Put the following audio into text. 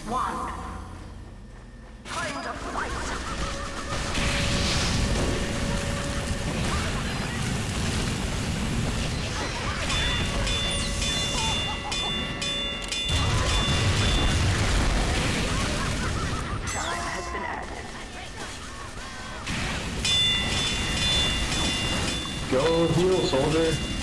one. Time to fight! Time has been added. Go heal, soldier.